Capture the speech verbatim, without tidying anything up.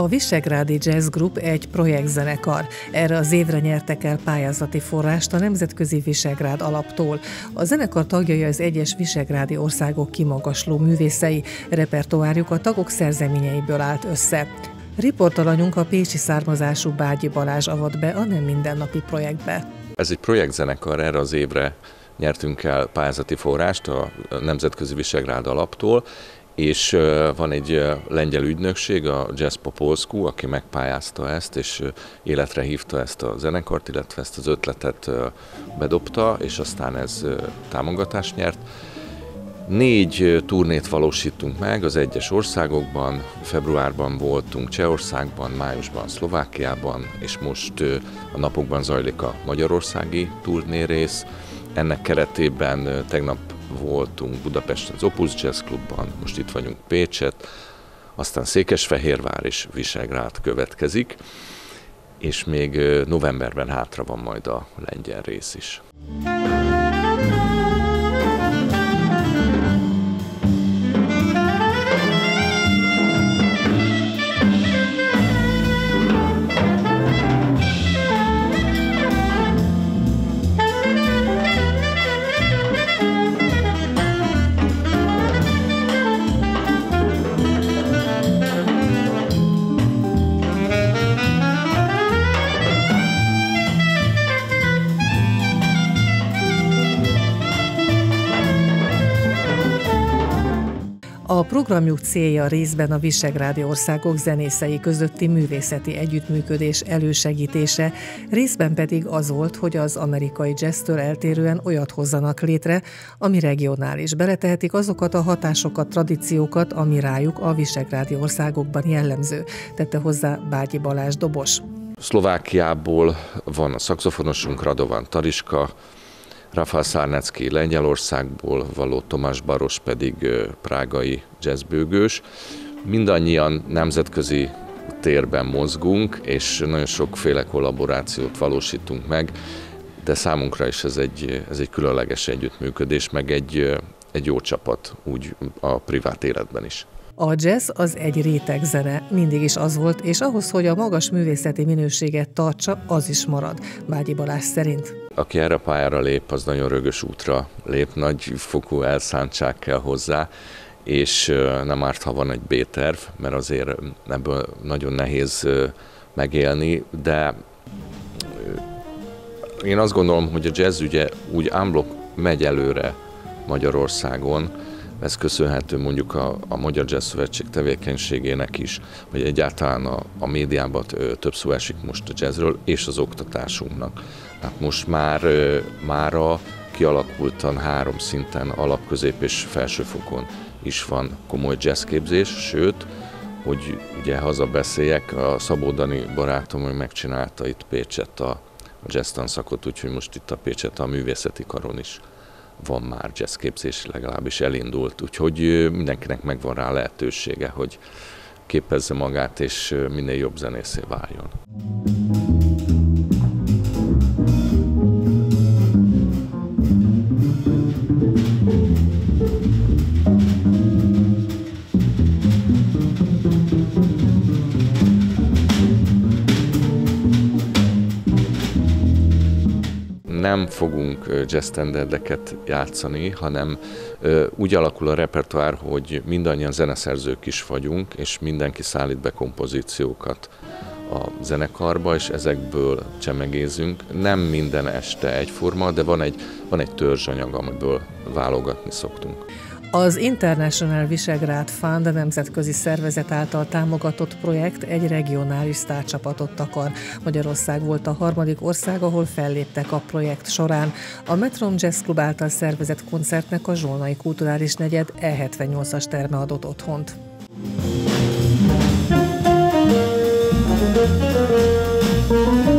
A Visegrádi Jazz Group egy projektzenekar. Erre az évre nyertek el pályázati forrást a Nemzetközi Visegrád Alaptól. A zenekar tagjai az egyes visegrádi országok kimagasló művészei, repertoárjuk a tagok szerzeményeiből állt össze. Riportalanyunk, a pécsi származású Bágyi Balázs avat be a nem mindennapi projektbe. Ez egy projektzenekar, erre az évre nyertünk el pályázati forrást a Nemzetközi Visegrád Alaptól, és van egy lengyel ügynökség, a Jazz po Polsku, aki megpályázta ezt, és életre hívta ezt a zenekart, illetve ezt az ötletet bedobta, és aztán ez támogatást nyert. Négy turnét valósítunk meg az egyes országokban, februárban voltunk Csehországban, májusban Szlovákiában, és most a napokban zajlik a magyarországi turnérész. Ennek keretében tegnap voltunk Budapesten az Opus Jazz Clubban, most itt vagyunk Pécset, aztán Székesfehérvár és Visegrád következik, és még novemberben hátra van majd a lengyel rész is. A programjuk célja részben a visegrádi országok zenészei közötti művészeti együttműködés elősegítése, részben pedig az volt, hogy az amerikai jazztől eltérően olyat hozzanak létre, ami regionális. Beletehetik azokat a hatásokat, tradíciókat, ami rájuk a visegrádi országokban jellemző, tette hozzá Bágyi Balázs dobos. Szlovákiából van a szaxofonosunk, Radovan Tariska, Rafal Szárnecki Lengyelországból való, Tomás Baros pedig prágai jazzbőgős. Mindannyian nemzetközi térben mozgunk, és nagyon sokféle kollaborációt valósítunk meg, de számunkra is ez egy, ez egy különleges együttműködés, meg egy, egy jó csapat úgy a privát életben is. A jazz az egy rétegzene, mindig is az volt, és ahhoz, hogy a magas művészeti minőséget tartsa, az is marad, Bágyi Balázs szerint. Aki erre a pályára lép, az nagyon rögös útra lép, nagy fokú elszántság kell hozzá, és nem árt, ha van egy B-terv, mert azért ebből nagyon nehéz megélni, de én azt gondolom, hogy a jazz ugye úgy unblock megy előre Magyarországon. Ez köszönhető mondjuk a, a Magyar Jazz Szövetség tevékenységének is, hogy egyáltalán a, a médiában több szó esik most a jazzről, és az oktatásunknak. Hát most már mára kialakultan három szinten, alap, közép és felsőfokon is van komoly jazzképzés, sőt, hogy ugye hazabeszéljek, a Szabó Dani barátom, hogy megcsinálta itt Pécset a, a jazz tanszakot, úgyhogy most itt a Pécset a művészeti karon is van már jazzképzés, legalábbis elindult, úgyhogy mindenkinek megvan rá lehetősége, hogy képezze magát és minél jobb zenészé váljon. Nem fogunk jazz standardeket játszani, hanem úgy alakul a repertoár, hogy mindannyian zeneszerzők is vagyunk, és mindenki szállít be kompozíciókat a zenekarba, és ezekből csemegézünk. Nem minden este egyforma, de van egy, van egy törzsanyag, amiből válogatni szoktunk. Az International Visegrád Fund, a nemzetközi szervezet által támogatott projekt egy regionális sztárcsapatot akar. Magyarország volt a harmadik ország, ahol felléptek a projekt során. A Metron Jazz Club által szervezett koncertnek a Zsolnai Kulturális Negyed E hetvennyolcas terme adott otthont. Thank you.